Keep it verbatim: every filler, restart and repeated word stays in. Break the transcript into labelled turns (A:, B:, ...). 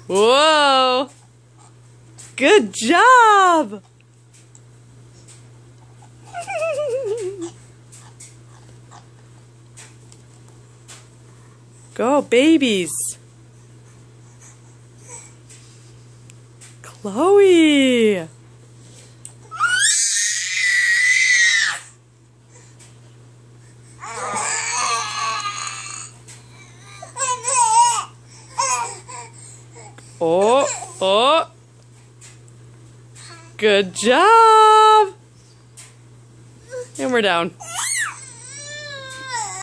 A: Whoa! Good job! Go, babies! Chloe! Oh, oh! Good job! And we're down.